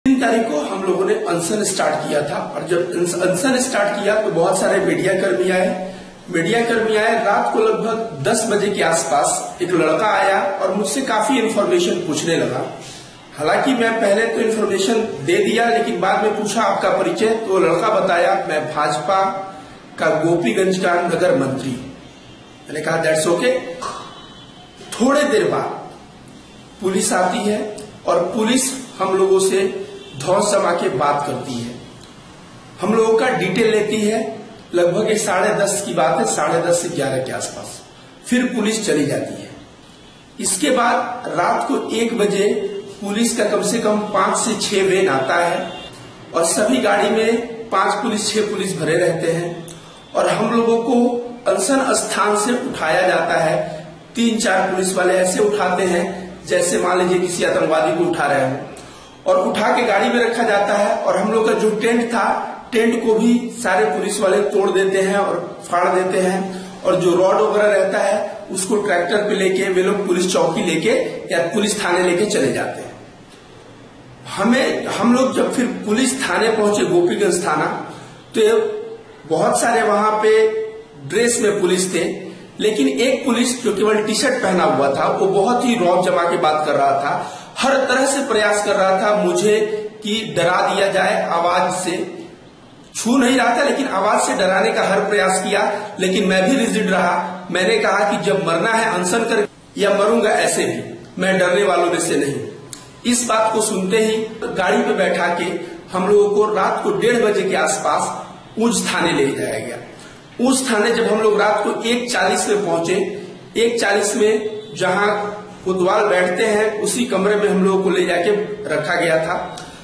3 तारीख को हम लोगों ने अनशन स्टार्ट किया था और जब अनशन स्टार्ट किया तो बहुत सारे मीडिया कर्मी आए। रात को लगभग 10 बजे के आसपास एक लड़का आया और मुझसे काफी इन्फॉर्मेशन पूछने लगा। हालांकि मैं पहले तो इन्फॉर्मेशन दे दिया, लेकिन बाद में पूछा आपका परिचय, तो लड़का बताया मैं भाजपा का गोपीगंज का नगर मंत्री। मैंने कहा दैट्स ओके। थोड़े देर बाद पुलिस आती है और पुलिस हम लोगों से धौंस जमा के बात करती है, हम लोगों का डिटेल लेती है। लगभग 10:30 की बात है, 10:30 से 11 के आसपास फिर पुलिस चली जाती है। इसके बाद रात को 1 बजे पुलिस का कम से कम 5 से 6 वैन आता है और सभी गाड़ी में 5 पुलिस 6 पुलिस भरे रहते हैं और हम लोगों को अनशन स्थान से उठाया जाता है। 3-4 पुलिस वाले ऐसे उठाते हैं जैसे मान लीजिए किसी आतंकवादी को उठा रहे हो और उठा के गाड़ी में रखा जाता है। और हम लोग का जो टेंट था, टेंट को भी सारे पुलिस वाले तोड़ देते हैं और फाड़ देते हैं और जो रॉड वगैरह रहता है उसको ट्रैक्टर पे लेके वे लोग पुलिस चौकी लेके या पुलिस थाने लेके चले जाते हैं। हम लोग जब फिर पुलिस थाने पहुंचे, गोपीगंज थाना, तो बहुत सारे वहां पे ड्रेस में पुलिस थे, लेकिन एक पुलिस जो केवल टी शर्ट पहना हुआ था वो बहुत ही रौब जमा के बात कर रहा था, हर तरह से प्रयास कर रहा था मुझे कि डरा दिया जाए। आवाज से छू नहीं रहा था लेकिन आवाज से डराने का हर प्रयास किया, लेकिन मैं भी रिजिड रहा। मैंने कहा कि जब मरना है अनशन कर या मरूंगा ऐसे भी, मैं डरने वालों में से नहीं। इस बात को सुनते ही गाड़ी पे बैठा के हम लोगों को रात को 1:30 बजे के आसपास ऊंच थाने ले जाया गया। ऊंच थाने जब हम लोग रात को 1:40 में पहुंचे, 1:40 में जहां कोतवाल बैठते हैं उसी कमरे में हम लोगों को ले जाके रखा गया था।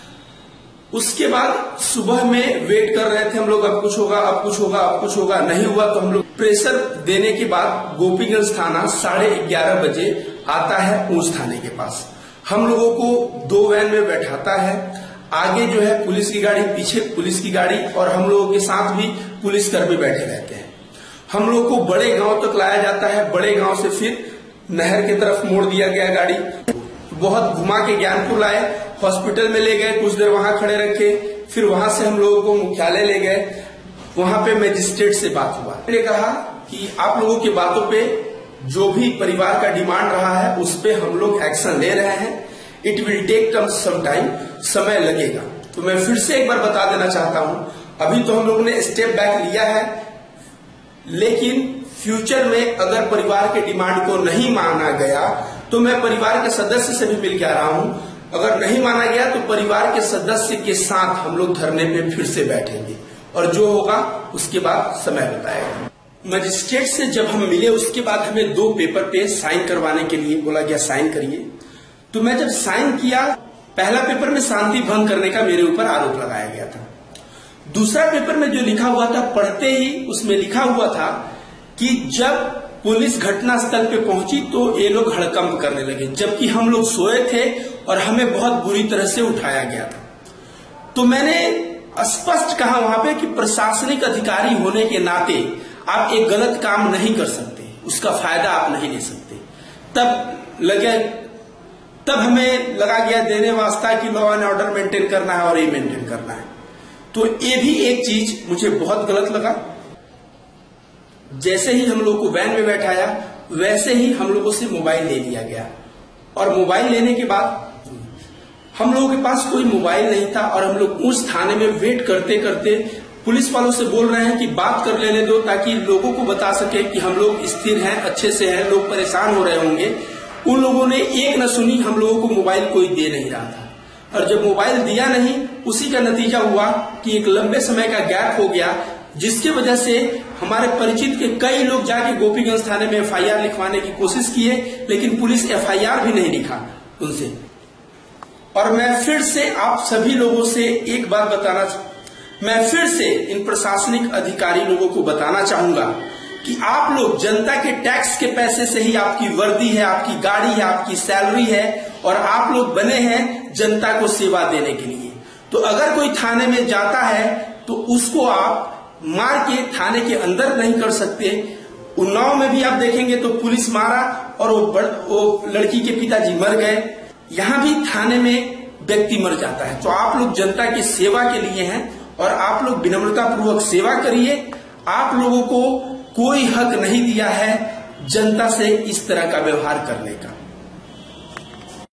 उसके बाद सुबह में वेट कर रहे थे हम लोग, अब कुछ होगा, अब कुछ होगा, अब कुछ होगा। नहीं हुआ तो हम लोग प्रेशर देने के बाद गोपीगंज थाना 11:30 बजे आता है ऊंच थाने के पास। हम लोगों को 2 वैन में बैठाता है, आगे जो है पुलिस की गाड़ी, पीछे पुलिस की गाड़ी और हम लोगों के साथ भी पुलिस कर्मी बैठे रहते हैं। हम लोग को बड़े गांव तक लाया जाता है, बड़े गांव से फिर नहर की तरफ मोड़ दिया गया गाड़ी। बहुत घुमा के ज्ञानपुर लाए, हॉस्पिटल में ले गए, कुछ देर वहां खड़े रखे, फिर वहां से हम लोगों को मुख्यालय ले गए। वहां पे मजिस्ट्रेट से बात हुआ, मैंने कहा कि आप लोगों की बातों पे जो भी परिवार का डिमांड रहा है उस पे हम लोग एक्शन ले रहे हैं। It will take some time, समय लगेगा। तो मैं फिर से एक बार बता देना चाहता हूं, अभी तो हम लोगों ने स्टेप बैक लिया है, लेकिन फ्यूचर में अगर परिवार के डिमांड को नहीं माना गया तो मैं परिवार के सदस्य से भी मिल के आ रहा हूं। अगर नहीं माना गया तो परिवार के सदस्य के साथ हम लोग धरने पे फिर से बैठेंगे और जो होगा उसके बाद समय बताएगा। मजिस्ट्रेट से जब हम मिले उसके बाद हमें 2 पेपर पे साइन करवाने के लिए बोला गया, साइन करिए। तो मैं जब साइन किया, पहला पेपर में शांति भंग करने का मेरे ऊपर आरोप लगाया गया था। दूसरा पेपर में जो लिखा हुआ था, पढ़ते ही उसमें लिखा हुआ था कि जब पुलिस घटनास्थल पे पहुंची तो ये लोग हड़कंप करने लगे, जबकि हम लोग सोए थे और हमें बहुत बुरी तरह से उठाया गया था। तो मैंने स्पष्ट कहा वहां पे कि प्रशासनिक अधिकारी होने के नाते आप एक गलत काम नहीं कर सकते, उसका फायदा आप नहीं ले सकते। तब हमें लगा गया देने वास्ता कि लॉ एंड ऑर्डर मेंटेन करना है और ये मेंटेन करना है। तो ये भी एक चीज मुझे बहुत गलत लगा। जैसे ही हम लोग को वैन में बैठाया वैसे ही हम लोगों से मोबाइल ले लिया गया और मोबाइल लेने के बाद हम लोगों के पास कोई मोबाइल नहीं था और हम लोग उस थाने में वेट करते करते पुलिस वालों से बोल रहे हैं कि बात कर लेने दो ताकि लोगों को बता सके कि हम लोग स्थिर हैं, अच्छे से हैं, लोग परेशान हो रहे होंगे। उन लोगों ने एक न सुनी, हम लोगों को मोबाइल कोई दे नहीं रहा था और जब मोबाइल दिया नहीं उसी का नतीजा हुआ कि एक लंबे समय का गैप हो गया, जिसकी वजह से हमारे परिचित के कई लोग जाके गोपीगंज थाने में FIR लिखवाने की कोशिश किए, लेकिन पुलिस FIR भी नहीं लिखा उनसे। और मैं फिर से आप सभी लोगों से एक बात मैं फिर से इन प्रशासनिक अधिकारी लोगों को बताना चाहूंगा कि आप लोग जनता के टैक्स के पैसे से ही आपकी वर्दी है, आपकी गाड़ी है, आपकी सैलरी है और आप लोग बने हैं जनता को सेवा देने के लिए। तो अगर कोई थाने में जाता है तो उसको आप मार के थाने के अंदर नहीं कर सकते। उन्नाव में भी आप देखेंगे तो पुलिस मारा और वो लड़की के पिताजी मर गए। यहाँ भी थाने में व्यक्ति मर जाता है। तो आप लोग जनता की सेवा के लिए हैं और आप लोग विनम्रता पूर्वक सेवा करिए। आप लोगों को कोई हक नहीं दिया है जनता से इस तरह का व्यवहार करने का।